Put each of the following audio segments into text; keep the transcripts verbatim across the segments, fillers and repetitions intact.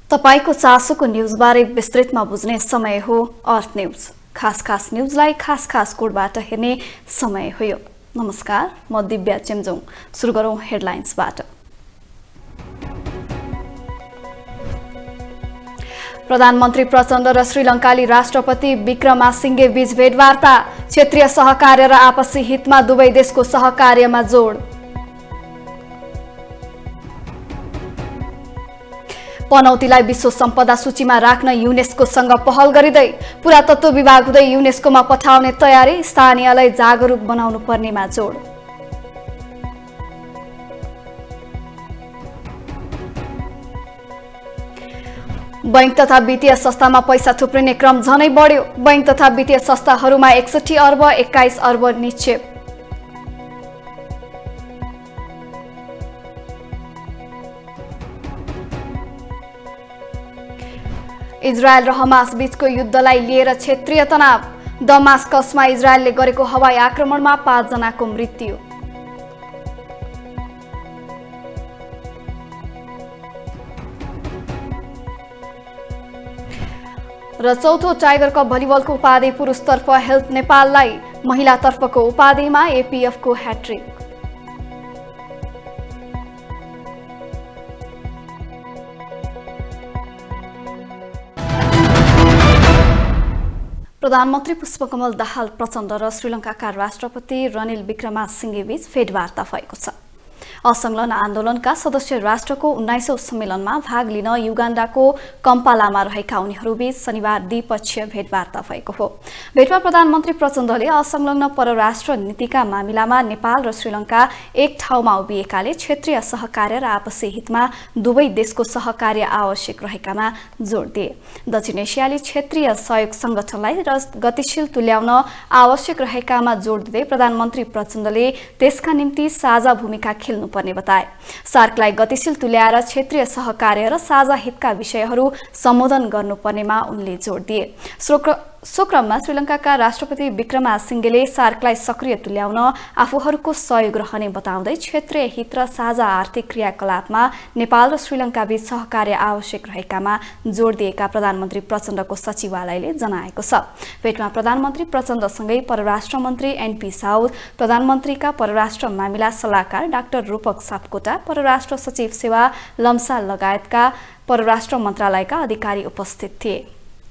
तपाईको चासोको न्यूजबारे विस्तृतमा बुझ्ने समय हो अर्थ न्यूज। खास खास न्यूजलाई खास खास कोडबाट हेर्ने समय हो यो। नमस्कार, म दिव्या चेम्जोङ। सुरु गरौं हेडलाइन्सबाट। प्रधानमन्त्री प्रचण्ड र श्रीलङ्काली राष्ट्रपति विक्रमासिंघे बीच भेटवार्ता। क्षेत्रीय सहकार्य र आपसी हितमा दुवै देशको सहकार्यमा जोड। पनौतीलाई विश्व सम्पदा सूचीमा राख्न युनेस्कोसँग पहल गरिँदै पुरातत्व विभाग हुँदै युनेस्कोमा पठाउने तयारी। स्थानीयलाई जागरुक बनाउनु पर्नेमा जोड। बैंक तथा वित्तीय संस्थामा पैसा थुप्रिने क्रम झनै बढ्यो। बैंक तथा वित्तीय संस्थाहरूमा एकसठी अर्ब एक्काइस अर्ब निक्षेप। इजरायल र हमास बीचको युद्धलाई लिएर क्षेत्रीय तनाव। दमास्कसमा इजरायलले गरेको हवाई आक्रमणमा पाँच जनाको मृत्यु। र चौथो टाइगर कप भलिबलको उपाधि पुरुषतर्फ हेल्थ नेपाललाई, महिलातर्फको उपाधिमा एपीएफको ह्याट्रिक। प्रधानमन्त्री पुष्पकमल दाहाल प्रचण्ड र श्रीलङ्काका राष्ट्रपति रनिल विक्रमासिंघे बीच भेटवार्ता भएको छ। असंलग्न आन्दोलनका सदस्य राष्ट्रको उन्नाइसौं सम्मेलनमा भाग लिन युगाण्डाको कम्पालामा रहेका उनीहरूबीच शनिबार द्विपक्षीय भेटवार्ता भएको हो। भेटमा प्रधानमन्त्री प्रचण्डले असंलग्न परराष्ट्र नीतिका मामिलामा नेपाल र श्रीलङ्का एक ठाउँमा उभिएकाले क्षेत्रीय सहकार्य र आपसी हितमा दुवै देशको सहकार्य आवश्यक रहेकामा जोड दिए। दक्षिण एसियाली क्षेत्रीय सहयोग संगठनलाई गतिशील तुल्याउन आवश्यक रहेकामा जोड दिँदै प्रधानमन्त्री प्रचण्डले त्यसका निम्ति साझा भूमिका खेल्नु पर्ने बताए। सार्कलाई गतिशील तुल्याएर क्षेत्रीय सहकार्य र साझा हितका विषयहरू सम्बोधन गर्नुपर्नेमा उनले जोड दिए। सो क्रममा श्रीलङ्काका राष्ट्रपति विक्रमासिंघेले सार्कलाई सक्रिय तुल्याउन आफूहरूको सहयोग रहने बताउँदै क्षेत्रीय हित र साझा आर्थिक क्रियाकलापमा नेपाल र श्रीलङ्का बीच सहकार्य आवश्यक रहेकामा जोड दिएका प्रधानमन्त्री प्रचण्डको सचिवालयले जनाएको छ। भेटमा प्रधानमन्त्री प्रचण्डसँगै परराष्ट्र मन्त्री एनपी साउद, प्रधानमन्त्रीका परराष्ट्र मामिला सल्लाहकार डाक्टर रूपक सापकोटा, परराष्ट्र सचिव सेवा लम्सा लगायतका परराष्ट्र मन्त्रालयका अधिकारी उपस्थित थिए।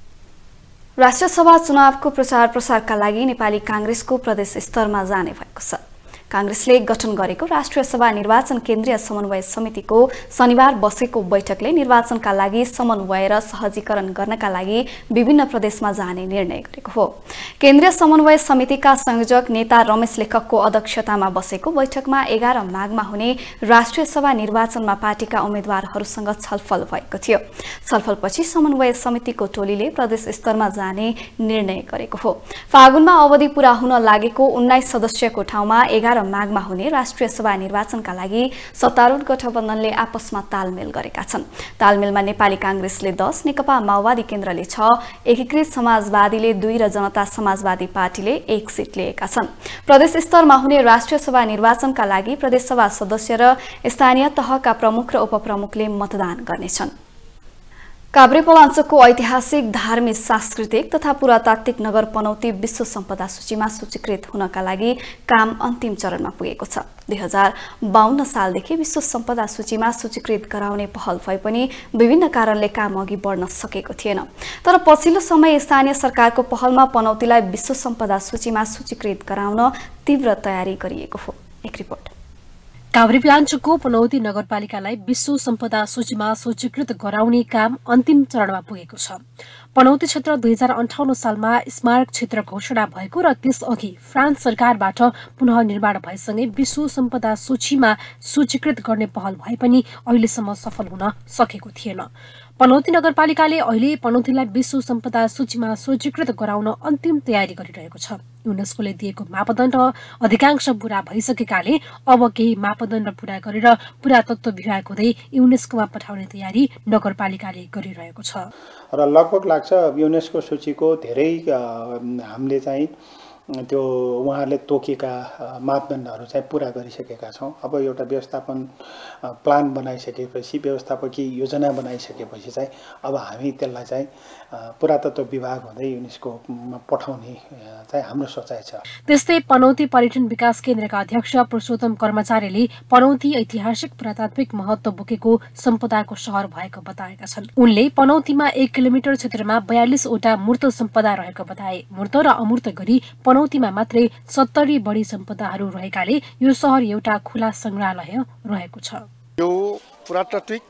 राष्ट्रिय सभा चुनावको प्रचार प्रसारका लागि नेपाली कांग्रेसको प्रदेश स्तरमा जाने भएको छ। कांग्रेसले गठन गरेको राष्ट्रिय सभा निर्वाचन केन्द्रीय समन्वय समितिको शनिबार बसेको बैठकले निर्वाचनका लागि समन्वय र सहजीकरण गर्नका लागि विभिन्न प्रदेशमा जाने निर्णय गरेको हो। केन्द्रीय समन्वय समितिका संयोजक नेता रमेश लेखकको अध्यक्षतामा बसेको बैठकमा एघार माघमा हुने राष्ट्रिय सभा निर्वाचनमा पार्टीका उम्मेद्वारहरूसँग छलफल भएको थियो। छलफलपछि समन्वय समितिको टोलीले प्रदेश स्तरमा जाने निर्णय गरेको हो। फागुनमा अवधि पूरा हुन लागेको उन्नाइस सदस्यको ठाउँमा एघार माघमा हुने राष्ट्रिय सभा निर्वाचनका लागि सत्तारूढ गठबन्धनले आपसमा तालमेल गरेका छन्। तालमेलमा नेपाली कांग्रेसले दस, नेकपा माओवादी केन्द्रले छ, एकीकृत समाजवादीले दुई र जनता समाजवादी पार्टीले एक सीट लिएका छन्। प्रदेश स्तरमा हुने राष्ट्रिय सभा निर्वाचनका लागि प्रदेशसभा सदस्य र स्थानीय तहका प्रमुख र उपप्रमुखले मतदान गर्नेछन्। काभ्रेपलाञ्चोकको ऐतिहासिक, धार्मिक, सांस्कृतिक तथा पुरातात्विक नगर पनौती विश्व सम्पदा सूचीमा सूचीकृत हुनका लागि काम अन्तिम चरणमा पुगेको छ। दुई हजार बाहन्न सालदेखि विश्व सम्पदा सूचीमा सूचीकृत गराउने पहल भए पनि विभिन्न कारणले काम अघि बढ्न सकेको थिएन। तर पछिल्लो समय स्थानीय सरकारको पहलमा पनौतीलाई विश्व सम्पदा सूचीमा सूचीकृत गराउन तीव्र तयारी गरिएको हो। एक रिपोर्ट। काभ्रेपलाञ्चोकको पनौती नगरपालिकालाई विश्व सम्पदा सूचीमा सूचीकृत गराउने काम अन्तिम चरणमा पुगेको छ। पनौती क्षेत्र दुई हजार अन्ठाउन्न सालमा स्मारक क्षेत्र घोषणा भएको र त्यसअघि फ्रान्स सरकारबाट पुनः निर्माण भएसँगै विश्व सम्पदा सूचीमा सूचीकृत गर्ने पहल भए पनि अहिलेसम्म सफल हुन सकेको थिएन। पनौती नगरपालिकाले अहिले पनौतीलाई विश्व सम्पदा सूचीमा सूचीकृत गराउन अन्तिम तयारी गरिरहेको छ। युनेस्कोले दिएको मापदण्ड अधिकांश पूरा भइसकेकाले अब केही मापदण्ड पूरा गरेर पुरातत्व विभाग हुँदै युनेस्कोमा पठाउने तयारी नगरपालिकाले गरिरहेको छ। र लगभग लाग्छ युनेस्को सूचीको धेरै हामीले चाहिँ त्यो उहाँहरूले तोकेका मापदण्डहरू चाहिँ पुरा गरिसकेका छौँ। अब एउटा व्यवस्थापन प्लान बनाइसकेपछि व्यवस्थापकीय योजना बनाइसकेपछि चाहिँ अब हामी त्यसलाई चाहिँ पुरातत्व विभाग हुँदै युनेस्कोमा पठाउने चाहिँ हाम्रो सोचाइ छ। त्यस्तै पनौती पर्यटन विकास केन्द्रका अध्यक्ष पुरुषोत्तम कर्मचारीले पनौती ऐतिहासिक पुरातात्विक महत्त्व बोकेको सम्पदाको शहर भएको बताएका छन्। उनले पनौतीमा एक किलोमिटर क्षेत्रमा बयालिसवटा मूर्त सम्पदा रहेको बताए। मूर्त र अमूर्त गरी पनौतीमा मात्रै सत्तरी बढी सम्पदाहरू रहेकाले यो शहर एउटा खुला संग्रहालय रहेको छ। यो पुरातात्विक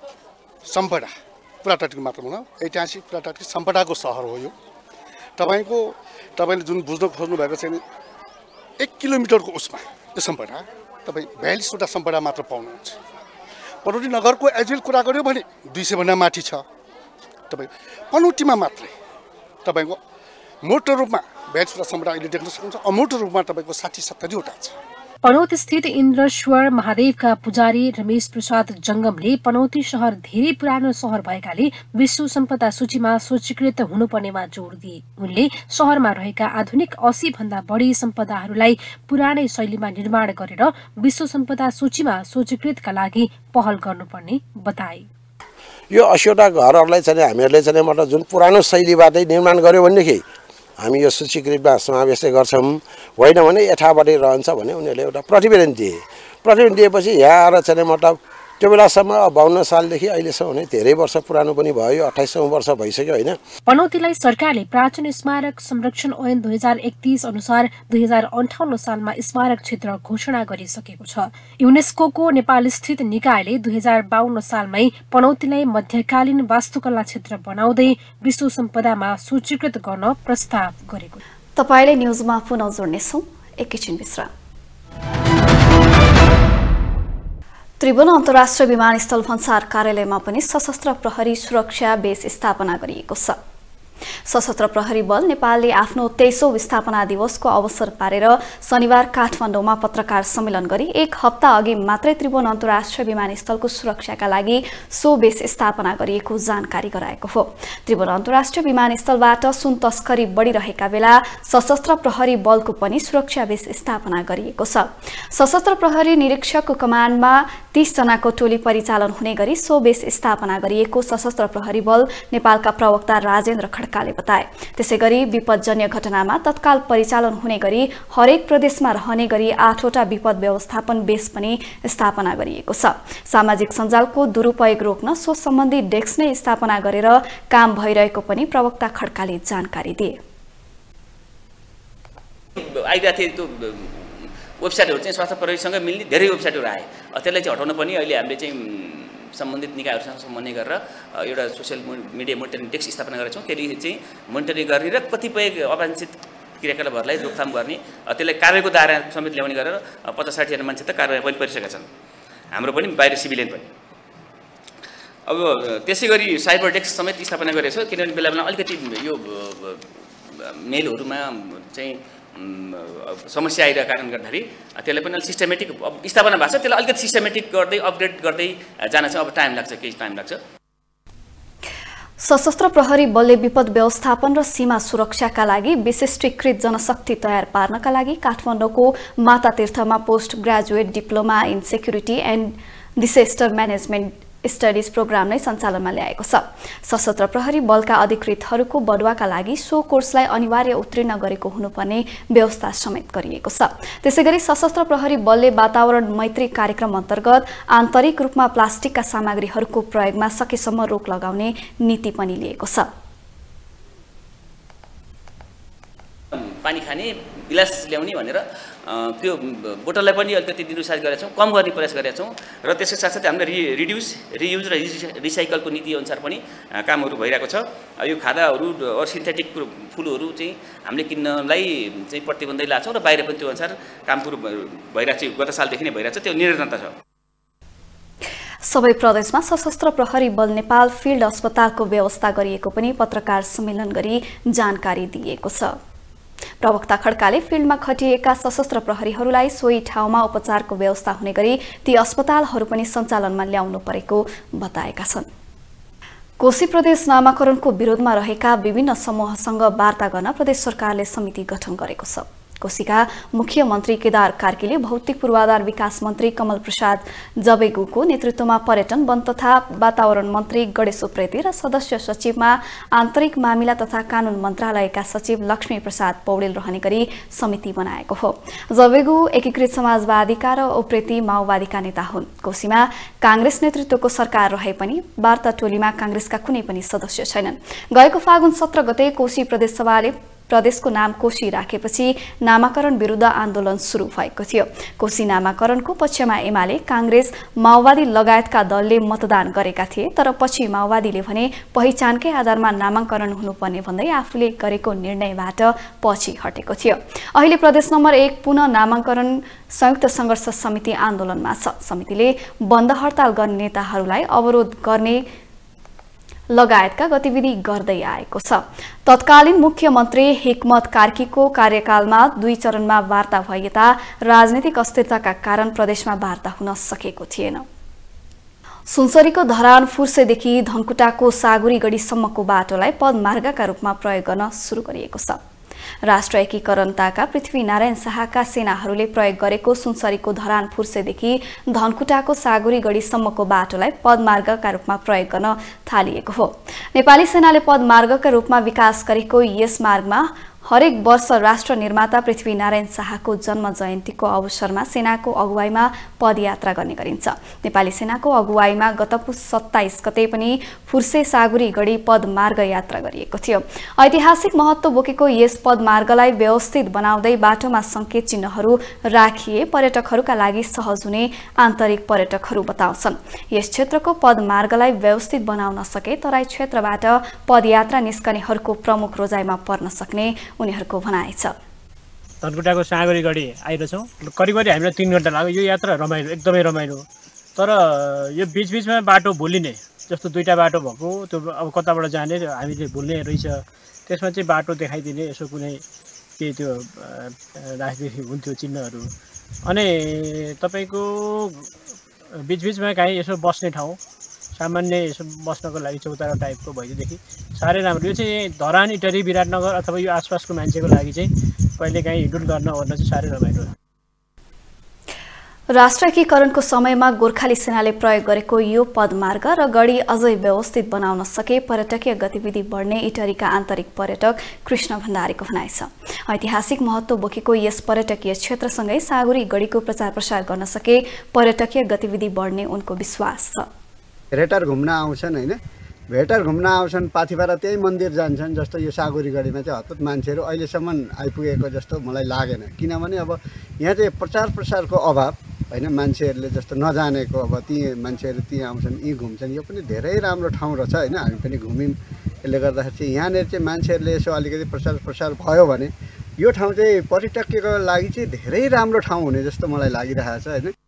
सम्पदा पुरातात्विक मात्र होइन, ऐतिहासिक पुरातात्विक सम्पदाको सहर हो यो। तपाईँको तपाईँले जुन बुझ्न खोज्नु भएको छैन, एक किलोमिटरको उसमा यो सम्पदा तपाईँ बयालिसवटा सम्पदा मात्र पाउनुहुन्छ। पनौती नगरको एजुअल कुरा गर्यो भने दुई सयभन्दा माथि छ। तपाईँ पनौतीमा मात्रै तपाईँको मूर्त रूपमा बयालिसवटा सम्पदा अहिले देख्न सक्नुहुन्छ, अमूर्त रूपमा तपाईँको साठी सत्तरीवटा छ। पनौती स्थित इन्द्रेश्वर महादेवका पुजारी रमेश प्रसाद जङ्गमले पनौती शहर धेरै पुरानो शहर भएकाले विश्व सम्पदा सूचीमा सूचीकृत हुनुपर्नेमा जोड दिए। उनले शहरमा रहेका आधुनिक अस्सी भन्दा बढी सम्पदाहरूलाई पुरानै शैलीमा निर्माण गरेर विश्व सम्पदा सूचीमा सूचीकृतका लागि पहल गर्नुपर्ने बताए। यो अस्सीवटा घरहरूलाई चाहिँ हामीहरूले चाहिँ मतलब जुन पुरानो शैलीबाटै निर्माण गर्यो भनेदेखि हामी यो सूचीकृतमा समावेश गर्छौँ। होइन भने यथावतै रहन्छ भने उनीहरूले एउटा प्रतिवेदन दिए। प्रतिवेदन दिएपछि यहाँ आएर चाहिँ मतलब त्यो बेलासम्म बाउन्न सालदेखि अहिलेसम्म भने धेरै वर्ष पुरानो पनि भयो, अठाइसौँ वर्ष भइसक्यो होइन। पनौतीलाई सरकारले प्राचीन स्मारक संरक्षण ऐन दुई हजार एकतीस अनुसार दुई हजार अन्ठाउन्न सालमा स्मारक क्षेत्र घोषणा गरिसकेको छ। युनेस्कोको नेपाल स्थित निकायले दुई हजार बाहन्न सालमै पनौतीलाई मध्यकालीन वास्तुकला क्षेत्र बनाउँदै विश्व सम्पदामा सूचीकृत गर्न प्रस्ताव गरेको। तपाईले न्यूजमा पुनः जोड्नेछौं, एकैछिन विश्राम। त्रिभुवन अन्तर्राष्ट्रिय विमानस्थल भन्सार कार्यालयमा पनि सशस्त्र प्रहरी सुरक्षा बेस स्थापना गरिएको छ। सशस्त्र प्रहरी बल नेपालले आफ्नो तेइसौं स्थापना दिवसको अवसर पारेर शनिबार काठमाडौँमा पत्रकार सम्मेलन गरी एक हप्ता अघि मात्रै त्रिभुवन अन्तर्राष्ट्रिय विमानस्थलको सुरक्षाका लागि सो बेस स्थापना गरिएको जानकारी गराएको हो। त्रिभुवन अन्तर्राष्ट्रिय विमानस्थलबाट सुन तस्करी बढिरहेका बेला सशस्त्र प्रहरी बलको पनि सुरक्षा बेस स्थापना गरिएको छ। सशस्त्र प्रहरी निरीक्षकको कमान्डमा तीस जनाको टोली परिचालन हुने गरी सो बेस स्थापना गरिएको सशस्त्र प्रहरी बल नेपालका प्रवक्ता राजेन्द्र खड्काले बताए। त्यसैगरी विपदजन्य घटनामा तत्काल परिचालन हुने गरी हरेक प्रदेशमा रहने गरी आठवटा विपद व्यवस्थापन बेस पनि स्थापना गरिएको छ। सामाजिक सञ्जालको दुरुपयोग रोक्न सो सम्बन्धी डेस्क नै स्थापना गरेर काम भइरहेको पनि प्रवक्ता खड्काले जानकारी दिए। वेबसाइटहरु चाहिँ स्वास्थ्य प्रहरीसँग मिल्ने धेरै वेबसाइटहरु आए, त्यसलाई चाहिँ हटाउन पनि अहिले हामीले चाहिँ सम्बन्धित निकायहरुसँग समन्वय गरेर एउटा सोशल मिडिया मोनिटरिङ डेस्क स्थापना गरेका छौं। त्यसले चाहिँ मोनिटरिङ गर्ने र कतिपय अवांछित क्रियाकलापहरूलाई रोकथाम गर्ने, त्यसलाई कारबाहीको दायरा समेत ल्याउने गरेर पचास साठी जना मान्छे त कारबाही पनि परिसकेका छन्, हाम्रो पनि बाहिर सिभिलियन पनि। अब त्यसै गरी साइबर डेस्क समेत स्थापना गरेको छ, किनभने बेला बेला अलिकति यो मेलहरुमा चाहिँ समस्या आइरहेको कारणले गर्दाखेरि त्यसलाई पनि सिस्टमेटिक स्थापना भएको छ। त्यसलाई अलिकति सिस्टमेटिक गर्दै अपग्रेड गर्दै जान चाहिँ अब टाइम लाग्छ, केही टाइम लाग्छ। सशस्त्र प्रहरी बलले विपद व्यवस्थापन र सीमा सुरक्षाका लागि विशिष्टीकृत जनशक्ति तयार पार्नका लागि काठमाडौँको माता तीर्थमा post graduate diploma in security and disaster management studies program नै सञ्चालनमा ल्याएको छ। सशस्त्र प्रहरी बलका अधिकृतहरूको बढुवाका लागि सो कोर्सलाई अनिवार्य उत्तीर्ण गरेको हुनुपर्ने व्यवस्था समेत गरिएको छ। त्यसैगरी सशस्त्र प्रहरी बलले वातावरण मैत्री कार्यक्रम अन्तर्गत आन्तरिक रूपमा प्लास्टिकका सामग्रीहरूको प्रयोगमा सकेसम्म रोक लगाउने नीति पनि लिएको छ। पानी खाने गिलास ल्याउने भनेर त्यो बोतललाई पनि अलिकति निरुत्साहित गरेका छौँ, कम गर्ने प्रयास गरेका छौँ र त्यसको साथसाथै हामीले रिड्युस रियुज र रिसाइकलको नीति अनुसार पनि कामहरू भइरहेको छ। यो खादाहरू अरू सिन्थेटिक फुलहरू चाहिँ हामीले किन्नलाई चाहिँ प्रतिबन्ध लाग्छौँ र बाहिर पनि त्यो अनुसार कामहरू भइरहेको छ, गत सालदेखि नै भइरहेको छ, त्यो निरन्तरता छ। सबै प्रदेशमा सशस्त्र प्रहरी बल नेपाल फिल्ड अस्पतालको व्यवस्था गरिएको पनि पत्रकार सम्मेलन गरी जानकारी दिएको छ। प्रवक्ता खड्काले फिल्डमा खटिएका सशस्त्र प्रहरीहरूलाई सोही ठाउँमा उपचारको व्यवस्था हुने गरी ती अस्पतालहरू पनि सञ्चालनमा ल्याउनु परेको बताएका छन्। कोशी प्रदेश नामाकरणको विरोधमा रहेका विभिन्न समूहसँग वार्ता गर्न प्रदेश सरकारले समिति गठन गरेको छ। कोशीका मुख्यमन्त्री केदार कार्कीले भौतिक पूर्वाधार विकास मन्त्री कमल प्रसाद जबेगुको नेतृत्वमा पर्यटन वन तथा वातावरण मन्त्री गणेश उप्रेती र सदस्य सचिवमा आन्तरिक मामिला तथा कानून मन्त्रालयका सचिव लक्ष्मी प्रसाद पौडेल रहने गरी समिति बनाएको हो। जबेगु एकीकृत समाजवादीका र उप्रेती माओवादीका नेता हुन्। कोशीमा कांग्रेस नेतृत्वको सरकार रहे पनि वार्ता टोलीमा कांग्रेसका कुनै पनि सदस्य छैनन्। गएको फागुन सत्र गते कोशी प्रदेशसभाले प्रदेशको नाम कोशी राखेपछि नामाकरण विरुद्ध आन्दोलन सुरु भएको थियो। कोशी नामाकरणको पक्षमा एमाले, कांग्रेस, माओवादी लगायतका दलले मतदान गरेका थिए, तर पछि माओवादीले भने पहिचानकै आधारमा नामाकरण हुनुपर्ने भन्दै आफूले गरेको निर्णयबाट पछि हटेको थियो। अहिले प्रदेश नम्बर एक पुनः नामाकरण संयुक्त संघर्ष समिति आन्दोलनमा छ। समितिले बन्द हडताल गर्ने नेताहरूलाई अवरोध गर्ने लगायतका गतिविधि गर्दै आएको छ। तत्कालीन मुख्यमन्त्री हिक्मत कार्कीको कार्यकालमा दुई चरणमा वार्ता भए तापनि राजनीतिक अस्थिरताका कारण प्रदेशमा वार्ता हुन सकेको थिएन। सुनसरीको धरान फुर्सेदेखि धनकुटाको सागुरीगढीसम्मको बाटोलाई पदमार्गका रूपमा प्रयोग गर्न सुरु गरिएको छ। राष्ट्र एकीकरणताका पृथ्वीनारायण शाहका सेनाहरूले प्रयोग गरेको सुनसरीको धरान फुर्सेदेखि धनकुटाको सागुरीगढीसम्मको बाटोलाई पदमार्गका रूपमा प्रयोग गर्न थालिएको हो। नेपाली सेनाले पदमार्गका रूपमा विकास गरेको यस मार्गमा हरेक वर्ष राष्ट्र निर्माता पृथ्वीनारायण शाहको जन्म जयन्तीको अवसरमा सेनाको अगुवाईमा पदयात्रा गर्ने गरिन्छ। नेपाली सेनाको अगुवाईमा गत पुस सत्ताइस गते पनि फुर्से सागुरीगढी पदमार्ग यात्रा गरिएको थियो। ऐतिहासिक महत्त्व बोकेको यस पदमार्गलाई व्यवस्थित बनाउँदै बाटोमा संकेत चिन्हहरू राखिए पर्यटकहरूका लागि सहज हुने आन्तरिक पर्यटकहरू बताउँछन्। यस क्षेत्रको पदमार्गलाई व्यवस्थित बनाउन सके तराई क्षेत्रबाट पदयात्रा निस्कनेहरूको प्रमुख रोजाइमा पर्न सक्ने उनीहरूको भनाइ छ। धनकुटाको सागुरीगढी आइरहेछौँ। करिब करिब हामीलाई तीन घन्टा लाग्यो। यो यात्रा रमाइलो, एकदमै रमाइलो। तर यो बिचबिचमा बाटो भुलिने जस्तो दुईवटा बाटो भएको, त्यो अब कताबाट जाने हामीले भुल्ने रहेछ। त्यसमा चाहिँ बाटो देखाइदिने यसो कुनै के त्यो राखिदिए हुन्थ्यो चिन्हहरू। अनि तपाईँको बिचबिचमा काहीँ यसो बस्ने ठाउँ, सामान्य यसो बस्नको लागि चौतारा टाइपको भइदिएदेखि साह्रै राम्रो। यो चाहिँ धरान, इटरी, विराटनगर अथवा यो आसपासको मान्छेको लागि चाहिँ कहिलेकाहीँ हिँडुल गर्न ओर्न चाहिँ साह्रै रमाइलो। राष्ट्र एकीकरणको समयमा गोर्खाली सेनाले प्रयोग गरेको यो पदमार्ग र गढी अझै व्यवस्थित बनाउन सके पर्यटकीय गतिविधि बढ्ने इटरीका आन्तरिक पर्यटक कृष्ण भण्डारीको भनाइ छ। ऐतिहासिक महत्त्व बोकेको यस पर्यटकीय क्षेत्रसँगै सागुरीगढीको प्रचार प्रसार गर्न सके पर्यटकीय गतिविधि बढ्ने उनको विश्वास छ। भेटर घुम्न आउँछन् होइन, भेटर घुम्न आउँछन्, पाथिभरा त्यही मन्दिर जान्छन्। जस्तो यो सागुरीगढीमा चाहिँ हतपत मान्छेहरू अहिलेसम्म आइपुगेको जस्तो मलाई लागेन। किनभने अब यहाँ चाहिँ प्रचार प्रसारको अभाव होइन, मान्छेहरूले जस्तो नजानेको अब ती मान्छेहरू त्यहाँ आउँछन्, यी घुम्छन्। यो पनि धेरै राम्रो ठाउँ रहेछ होइन, हामी पनि घुम्यौँ। यसले गर्दाखेरि चाहिँ यहाँनिर चाहिँ मान्छेहरूले यसो अलिकति प्रचार प्रसार भयो भने यो ठाउँ चाहिँ पर्यटकको लागि चाहिँ धेरै राम्रो ठाउँ हुने जस्तो मलाई लागिरहेको छ होइन।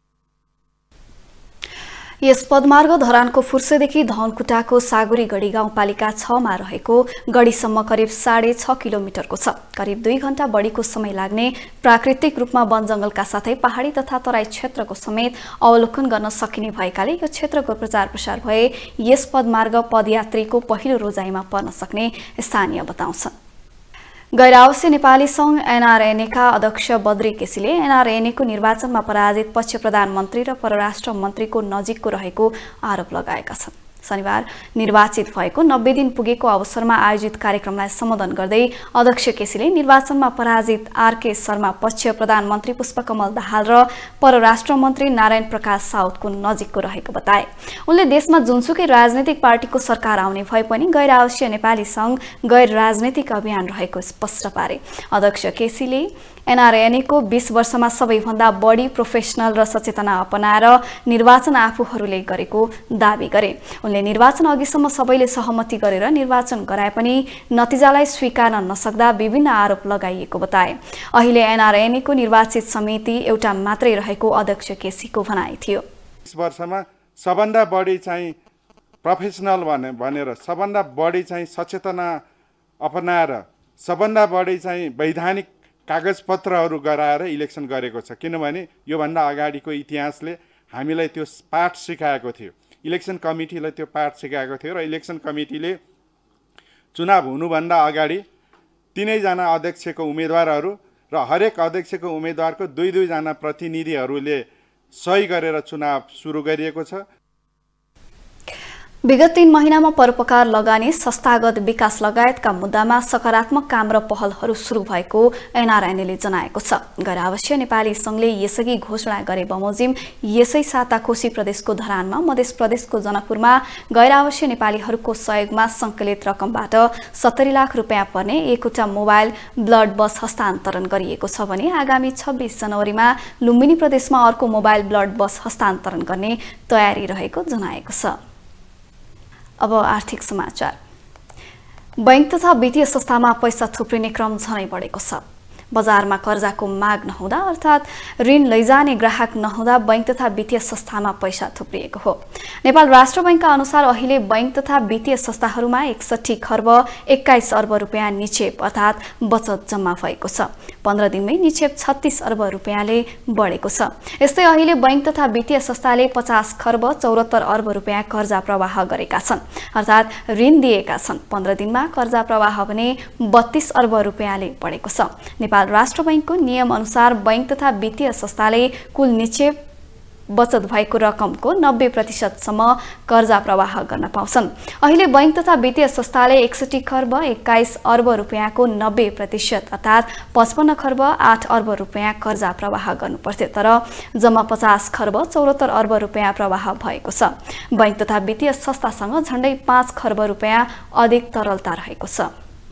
यस पदमार्ग धरानको फुर्सेदेखि धनकुटाको सागुरीगढी गाउँपालिका छमा रहेको गढीसम्म करिब साढे छ किलोमिटरको छ। करिब दुई घण्टा बढीको समय लाग्ने प्राकृतिक रूपमा वन जंगलका साथै पहाडी तथा तराई क्षेत्रको समेत अवलोकन गर्न सकिने भएकाले यो क्षेत्रको प्रचार प्रसार भए यस पदमार्ग पदयात्रीको पहिलो रोजाइमा पर्न सक्ने स्थानीय बताउँछन्। गैर आवासीय नेपाली संघ एनआरएनएका अध्यक्ष बद्री केसीले एनआरएनएको निर्वाचनमा पराजित पक्ष प्रधानमन्त्री र परराष्ट्र मन्त्रीको नजिकको रहेको आरोप लगाएका छन्। शनिबार निर्वाचित भएको नब्बे दिन पुगेको अवसरमा आयोजित कार्यक्रमलाई सम्बोधन गर्दै अध्यक्ष केसीले निर्वाचनमा पराजित आरके शर्मा पक्ष प्रधानमन्त्री पुष्पकमल दाहाल र परराष्ट्र मन्त्री नारायण प्रकाश साउदको नजिकको रहेको बताए। उनले देशमा जुनसुकै राजनैतिक पार्टीको सरकार आउने भए पनि गैर आवासीय नेपाली संघ गैर राजनैतिक अभियान रहेको स्पष्ट पारे। अध्यक्ष केसीले एनआरएनएको बीस वर्षमा सबैभन्दा बढी प्रोफेसनल र सचेतना अपनाएर निर्वाचन आफूहरूले गरेको दावी गरे। उनले निर्वाचन अघिसम्म सबैले सहमति गरेर निर्वाचन गराए पनि नतिजालाई स्वीकार्न नसक्दा विभिन्न आरोप लगाइएको बताए। अहिले एनआरएनएको निर्वाचित समिति एउटा मात्रै रहेको अध्यक्ष केसीको भनाइ थियो। बीस वर्षमा सबभन्दा बढी चाहिँ प्रोफेसनल भने भनेर सबभन्दा बढी चाहिँ सचेतना अपनाएर सबभन्दा बढी चाहिँ वैधानिक कागजपत्रहरू गराएर इलेक्सन गरेको छ। किनभने योभन्दा अगाडिको इतिहासले हामीलाई त्यो पाठ सिकाएको थियो, इलेक्सन कमिटीलाई त्यो पाठ सिकाएको थियो र इलेक्सन कमिटीले चुनाव हुनुभन्दा अगाडि तिनैजना अध्यक्षको उम्मेदवारहरू र हरेक अध्यक्षको उम्मेदवारको दुई दुईजना प्रतिनिधिहरूले सही गरेर चुनाव सुरु गरिएको छ। विगत तीन महिनामा परोपकार लगानी संस्थागत विकास लगायतका मुद्दामा सकारात्मक काम र पहलहरू सुरु भएको एनआरएनएले जनाएको छ। गैर आवासीय नेपाली संघले यसअघि घोषणा गरे बमोजिम यसै साता कोशी प्रदेशको धरानमा, मध्य प्रदेशको जनकपुरमा गैर आवासीय नेपालीहरूको सहयोगमा संकलित रकमबाट सत्तरी लाख रुपियाँ पर्ने एकवटा मोबाइल ब्लड बस हस्तान्तरण गरिएको छ भने आगामी छब्बीस जनवरीमा लुम्बिनी प्रदेशमा अर्को मोबाइल ब्लड बस हस्तान्तरण गर्ने तयारी रहेको जनाएको छ। अब आर्थिक समाचार। बैंक तथा वित्तीय संस्थामा पैसा थुप्रिने क्रम झनै बढेको छ। बजारमा कर्जाको माग नहुँदा अर्थात् ऋण लैजाने ग्राहक नहुँदा बैंक तथा वित्तीय संस्थामा पैसा थुप्रिएको हो। नेपाल राष्ट्र बैंकका अनुसार अहिले बैंक तथा वित्तीय संस्थाहरूमा एकसठी खर्ब एक्काइस अर्ब रुपियाँ निक्षेप अर्थात् बचत जम्मा भएको छ। पन्ध्र दिनमै निक्षेप छत्तीस अर्ब रुपियाँले बढेको छ। यस्तै अहिले बैंक तथा वित्तीय संस्थाले पचास खर्ब चौहत्तर अर्ब रुपियाँ कर्जा प्रवाह गरेका छन् अर्थात् ऋण दिएका छन्। पन्ध्र दिनमा कर्जा प्रवाह भने बत्तीस अर्ब रुपियाँले बढेको छ। नेपाल राष्ट्र बैंकको नियम अनुसार बैंक तथा वित्तीय संस्थाले कुल निक्षेप बचत भएको रकमको नब्बे प्रतिशतसम्म कर्जा प्रवाह गर्न पाउँछन्। अहिले बैंक तथा वित्तीय संस्थाले एकसठी खर्ब एक्काइस अर्ब रुपियाँको नब्बे प्रतिशत अर्थात् पचपन्न खर्ब आठ अर्ब रुपियाँ कर्जा प्रवाह गर्नुपर्थ्यो, तर जम्मा पचास खर्ब चौहत्तर अर्ब रुपियाँ प्रवाह भएको छ। बैंक तथा वित्तीय संस्थासँग झण्डै पाँच खर्ब रुपियाँ अधिक तरलता रहेको छ।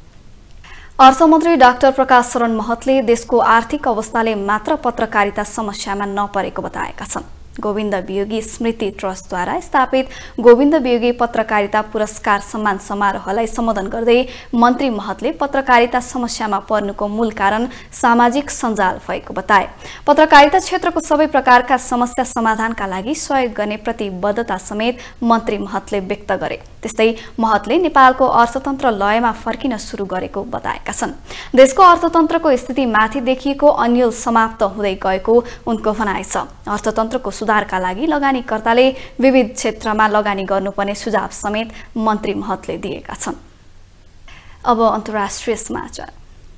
अर्थमन्त्री डाक्टर प्रकाश शरण महतले देशको आर्थिक अवस्थाले मात्र पत्रकारिता समस्यामा नपरेको बताएका छन्। गोविन्द वियोगी स्मृति ट्रस्टद्वारा स्थापित गोविन्द वियोगी पत्रकारिता पुरस्कार सम्मान समारोहलाई सम्बोधन गर्दै मन्त्री महतले पत्रकारिता समस्यामा पर्नुको मूल कारण सामाजिक सञ्जाल भएको बताए। पत्रकारिता क्षेत्रको सबै प्रकारका समस्या समाधानका लागि सहयोग गर्ने प्रतिबद्धता समेत मन्त्री महतले व्यक्त गरे। त्यस्तै महतले नेपालको अर्थतन्त्र लयमा फर्किन सुरु गरेको बताएका छन्। देशको अर्थतन्त्रको स्थिति माथि देखिएको अन्यल समाप्त हुँदै गएको उनको भनाइ छ। अर्थतन्त्रको सुधारका लागि लगानीकर्ताले विविध क्षेत्रमा लगानी गर्नुपर्ने सुझाव समेत मन्त्री महतले दिएका छन्। अब अन्तर्राष्ट्रिय समाचार।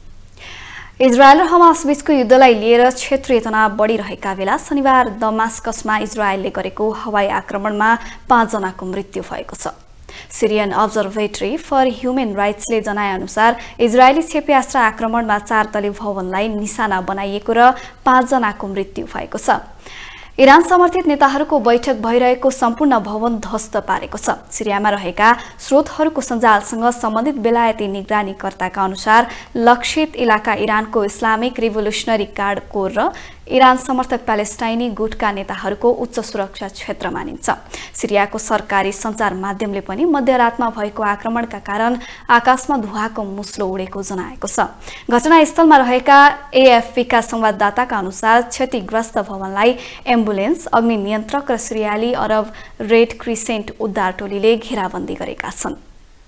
इजरायल र हमास बीचको युद्धलाई लिएर क्षेत्रीय तनाव बढिरहेका बेला शनिबार दमास्कसमा इजरायलले गरेको हवाई आक्रमणमा पाँचजनाको मृत्यु भएको छ। सिरियन अब्जर्भेटरी फर ह्युमन राइट्सले जनाएअनुसार इजरायली क्षेप्यास्त्र आक्रमणमा चार तले भवनलाई निशाना बनाइएको र पाँचजनाको मृत्यु भएको छ। इरान समर्थित नेताहरूको बैठक भइरहेको सम्पूर्ण भवन ध्वस्त पारेको छ। सिरियामा रहेका स्रोतहरूको सञ्जालसँग सम्बन्धित बेलायती निगरानीकर्ताका अनुसार लक्षित इलाका इरानको इस्लामिक रिभोल्युसनरी गार्ड कोर र इरान समर्थक प्यालेस्टाइनी गुटका नेताहरूको उच्च सुरक्षा क्षेत्र मानिन्छ। सिरियाको सरकारी सञ्चार माध्यमले पनि मध्यरातमा भएको आक्रमणका कारण आकाशमा धुवाको मुस्लो उडेको जनाएको छ। घटनास्थलमा रहेका एएफपीका संवाददाताका अनुसार क्षतिग्रस्त भवनलाई एम्बुलेन्स, अग्नि नियन्त्रक र सिरियाली अरब रेड क्रिसेन्ट उद्धार टोलीले घेराबन्दी गरेका छन्।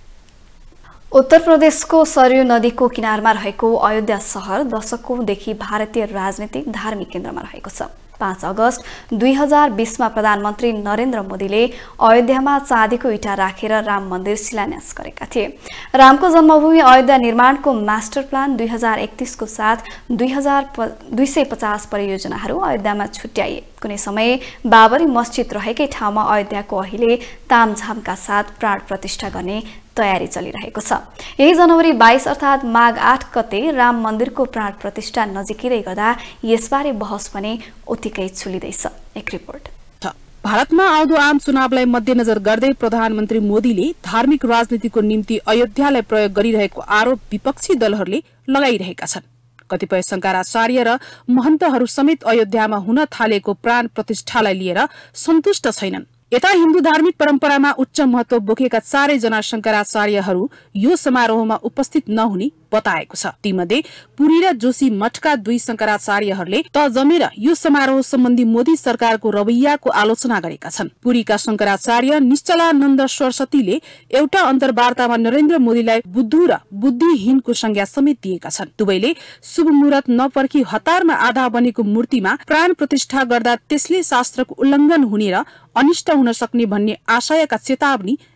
उत्तर प्रदेशको सरयू नदीको किनारमा रहेको अयोध्या शहर दशकौंदेखि भारतीय राजनीतिक धार्मिक केन्द्रमा रहेको छ। पाँच अगस्त दुई हजार बीसमा प्रधानमन्त्री नरेन्द्र मोदीले अयोध्यामा चाँदीको इँटा राखेर राम मन्दिर शिलान्यास गरेका थिए। रामको जन्मभूमि अयोध्या निर्माणको मास्टर प्लान दुई हजार एकतीसको साथ दुई हजार दुई सय पचास परियोजनाहरू अयोध्यामा छुट्याइए। कुनै समय बाबरी मस्जिद रहेकै ठाउँमा अयोध्याको अहिले तामझामका साथ प्राण प्रतिष्ठा गर्ने तयारी चलिरहेको छ। यही जनवरी बाइस अर्थात् माघ आठ गते राम मन्दिरको प्राण प्रतिष्ठा नजिकै गर्दा यसबारे बहस पनि उत्तिकै चुलिँदैछ। एक रिपोर्ट। भारतमा आउँदो आम चुनावलाई मध्यनजर गर्दै प्रधानमन्त्री मोदीले धार्मिक राजनीतिको निम्ति अयोध्यालाई प्रयोग गरिरहेको आरोप विपक्षी दलहरूले लगाइरहेका छन्। कतिपय शंकराचार्य र महन्तहरू समेत अयोध्यामा हुन थालेको प्राण प्रतिष्ठालाई लिएर सन्तुष्ट छैनन्। यता हिन्दू धार्मिक परम्परामा उच्च महत्व बोकेका चारैजना शंकराचार्यहरू यो समारोहमा उपस्थित नहुने बताएको छ। तीमध्ये पुरी र जोशी मठका दुई शंकराचार्यहरूले त जमेर यो समारोह सम्बन्धी मोदी सरकारको रवैयाको आलोचना गरेका छन्। पुरीका शंकराचार्य निश्चलानन्द सरस्वतीले एउटा अन्तर्वार्तामा नरेन्द्र मोदीलाई बुद्धु र बुद्धिहीनको संज्ञा समेत दिएका छन्। दुवैले शुभ मुहूर्त नपर्खी हतारमा आधा बनेको मूर्तिमा प्राण प्रतिष्ठा गर्दा त्यसले शास्त्रको उल्लंघन हुने र अनिष्ट हुन सक्ने भन्ने आशयका चेतावनी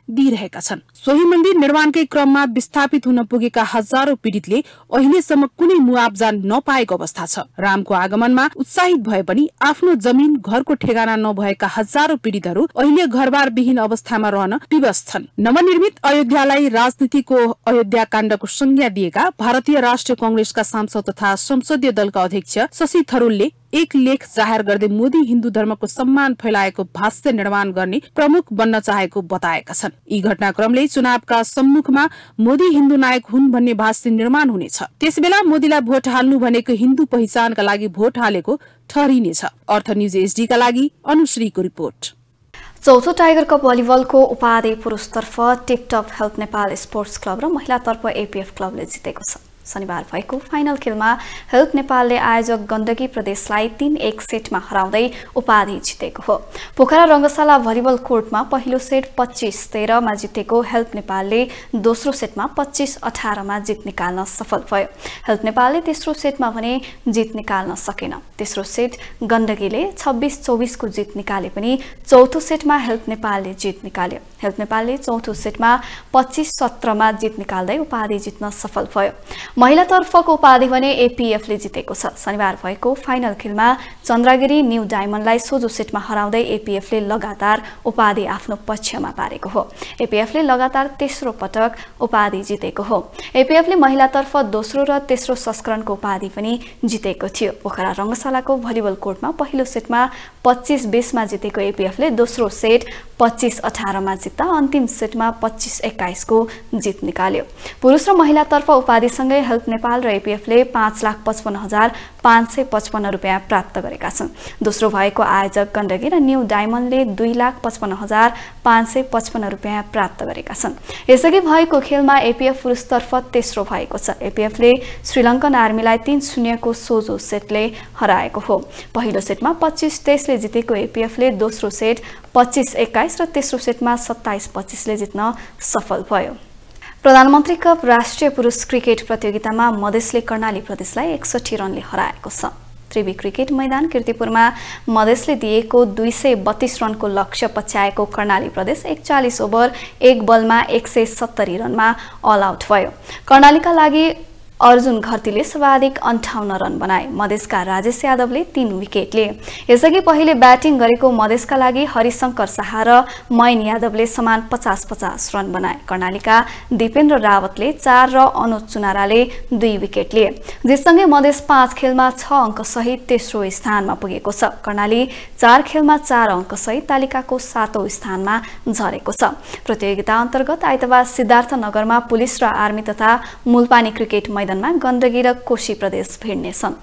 दिइरहेका छन्। सोही मन्दिर निर्माणकै क्रममा विस्थापित हुन पुगेका हजारौं पीडितले अहिलेसम्म कुनै मुआब्जा नपाएको अवस्था छ। रामको आगमनमा उत्साहित भए पनि आफ्नो जमिन घरको ठेगाना नभएका हजारौं पीडितहरू अहिले घरबार विहीन अवस्थामा रहन विवश छन्। नवनिर्मित अयोध्यालाई राजनीतिको अयोध्या काण्डको संज्ञा दिएका भारतीय राष्ट्रिय कांग्रेसका सांसद तथा संसदीय दलका अध्यक्ष शशि थरूरले एक लेख जाहेर गर्दै मोदी हिन्दू धर्मको सम्मान फैलाएको भाष्य निर्माण गर्ने प्रमुख बन्न चाहेको बताएका छन्। यी घटनाक्रमले चुनावका सम्मुखमा मोदी हिन्दू नायक हुन् भन्ने भाष्य निर्माण हुनेछ। त्यसबेला मोदीलाई भोट हाल्नु भनेको हिन्दू पहिचानका लागि भोट हालेको ठहरिनेछ। अर्थ न्यूज एचडी का लागि अनुश्रीको रिपोर्ट। चौथो टाइगर कप भलिबलको उपाधि पुरुषतर्फ TikTok Help Nepal sports club र महिलातर्फ एपीएफ क्लबले जितेको छ। शनिबार भएको फाइनल खेलमा हेल्प नेपालले आयोजक गण्डकी प्रदेशलाई तीन एक सेटमा हराउँदै उपाधि जितेको हो। पोखरा रंगशाला भलिबल कोर्टमा पहिलो सेट पच्चीस तेह्रमा जितेको हेल्प नेपालले दोस्रो सेटमा पच्चीस अठारमा जित निकाल्न सफल भयो। हेल्प नेपालले तेस्रो सेटमा भने जित निकाल्न सकेन। तेस्रो सेट गण्डकीले छब्बीस चौबीस को जित निकाले पनि चौथो सेटमा हेल्प नेपालले जित निकाल्यो। हेल्प नेपालले चौथो सेटमा पच्चीस सत्रमा जित निकाल्दै उपाधि जित्न सफल भयो। महिलातर्फको उपाधि भने एपीएफले जितेको छ। शनिबार भएको फाइनल खेलमा चन्द्रगिरी न्यू डायमन्डलाई सोझो सेटमा हराउँदै एपीएफले लगातार उपाधि आफ्नो पक्षमा पारेको हो। एपीएफले लगातार तेस्रो पटक उपाधि जितेको हो। एपीएफले महिलातर्फ दोस्रो र तेस्रो संस्करणको उपाधि पनि जितेको थियो। पोखरा रंगशालाको भलिबल कोर्टमा पहिलो सेटमा पच्चीस बीसमा जितेको एपीएफले दोस्रो सेट पच्चीस अठारमा जित्दा अन्तिम सेटमा पच्चीस एक्काइस को जित निकाल्यो। पुरुष र महिलातर्फ उपाधिसँगै हेल्प नेपाल र एपीएफले पाँच लाख पचपन्न हजार पाँच सय पचपन्न रुपियाँ प्राप्त गरेका छन्। दोस्रो भएको आयोजक गण्डकी र न्यू डायमन्डले दुई लाख पचपन्न हजार पाँच सय पचपन्न रुपियाँ प्राप्त गरेका छन्। यसअघि भएको खेलमा एपीएफ पुरुषतर्फ तेस्रो भएको छ। एपीएफले श्रीलङ्कन आर्मीलाई तीन शून्य को सोझो सेटले हराएको हो। पहिलो सेटमा पच्चीस तेइसले जितेको एपीएफले दोस्रो सेट पच्चीस एक्काइस र तेस्रो सेटमा सत्ताइस पच्चीसले जित्न सफल भयो। प्रधानमन्त्री कप राष्ट्रिय पुरुष क्रिकेट प्रतियोगितामा मधेसले कर्णाली प्रदेशलाई एकसठी रनले हराएको छ। त्रिवी क्रिकेट मैदान कीर्तिपुरमा मधेसले दिएको दुई सय बत्तीस रनको लक्ष्य पछ्याएको कर्णाली प्रदेश एकचालिस ओभर एक बलमा एक सय सत्तरी रनमा अल आउट भयो। कर्णालीका लागि अर्जुन घरतीले सर्वाधिक अन्ठाउन्न रन बनाए। मधेसका राजेश यादवले तीन विकेट लिए। यसअघि पहिले ब्याटिङ गरेको मधेसका लागि हरिशंकर शाह र मैन यादवले समान पचास पचास रन बनाए। कर्णालीका दिपेन्द्र रावतले चार र अनुज चुनाराले दुई विकेट लिए। जससँगै मधेस पाँच खेलमा छ अङ्क सहित तेस्रो स्थानमा पुगेको छ। कर्णाली चार खेलमा चार अङ्क सहित तालिकाको सातौं स्थानमा झरेको छ। प्रतियोगिता अन्तर्गत आइतबार सिद्धार्थनगरमा पुलिस र आर्मी तथा मुलपानी क्रिकेट मैदानमा गण्डकी र कोशी प्रदेश भिड्नेछन्।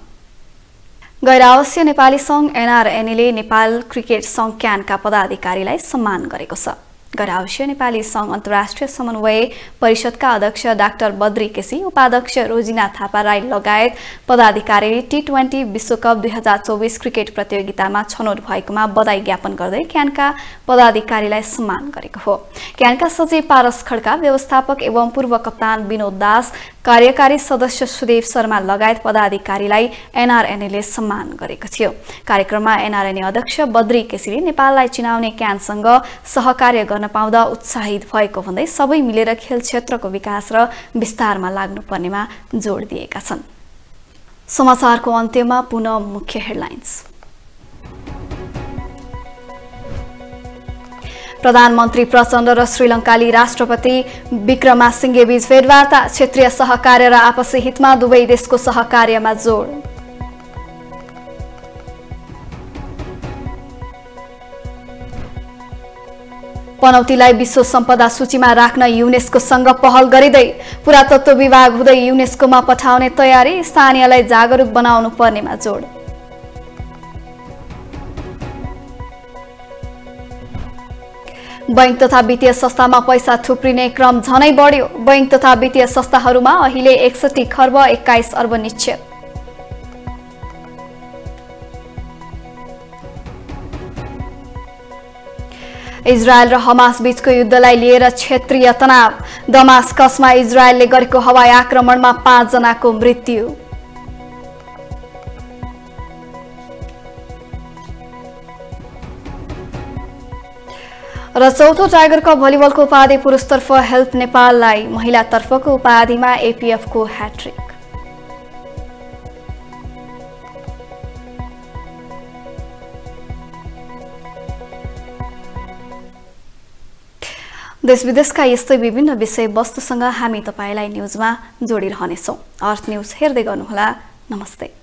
गैर आवासीय नेपाली संघ एनआरएनएले नेपाल क्रिकेट संघ क्यानका पदाधिकारीलाई सम्मान गरेको छ। गैर आवासीय नेपाली संघ अन्तर्राष्ट्रिय समन्वय परिषदका अध्यक्ष डाक्टर बद्री केसी, उपाध्यक्ष रोजिना थापा राई लगायत पदाधिकारीले टी ट्वेन्टी विश्वकप दुई हजार चौबिस क्रिकेट प्रतियोगितामा छनौट भएकोमा बधाई ज्ञापन गर्दै क्यानका पदाधिकारीलाई सम्मान गरेको हो। क्यानका सचिव पारस खड्का, व्यवस्थापक एवं पूर्व कप्तान विनोद दास, कार्यकारी सदस्य सुदेव शर्मा लगायत पदाधिकारीलाई एनआरएनएले सम्मान गरेको थियो। कार्यक्रममा एनआरएनए अध्यक्ष बद्री केसीले नेपाललाई चिनाउने क्यानसँग सहकार्य गर्न पाउँदा उत्साहित भएको भन्दै सबै मिलेर खेल क्षेत्रको विकास र विस्तारमा लाग्नुपर्नेमा जोड दिएका छन्। समाचारको अन्त्यमा पुनः मुख्य हेडलाइन्स। प्रधानमन्त्री प्रचण्ड र श्रीलङ्काली राष्ट्रपति विक्रमासिंघे बीच भेटवार्ता, क्षेत्रीय सहकार्य र आपसी हितमा दुवै देशको सहकार्यमा जोड। पनौतीलाई विश्व सम्पदा सूचीमा राख्न युनेस्कोसँग पहल गरिँदै पुरातत्व विभाग हुँदै युनेस्कोमा पठाउने तयारी, स्थानीयलाई जागरुक बनाउनु पर्नेमा जोड। बैंक तथा वित्तीय संस्थामा पैसा थुप्रिने क्रम झनै बढ्यो। बैंक तथा वित्तीय संस्थाहरूमा अहिले एकसठी खर्ब एक्काइस अर्ब निक्षेप। इजरायल र हमास बीचको युद्धलाई लिएर क्षेत्रीय तनाव, दमास्कसमा इजरायलले गरेको हवाई आक्रमणमा पाँच जनाको मृत्यु। र चौथो टाइगर कप भलिबलको उपाधि पुरुषतर्फ हेल्प नेपाललाई, महिलातर्फको उपाधिमा एपीएफको ह्याट्रिक। देश विदेशका यस्तै विभिन्न विषयवस्तुसँग हामी तपाईलाई न्युजमा जोडिरहनेछौँ। अर्थ न्युज हेर्दै गर्नुहोला। नमस्ते।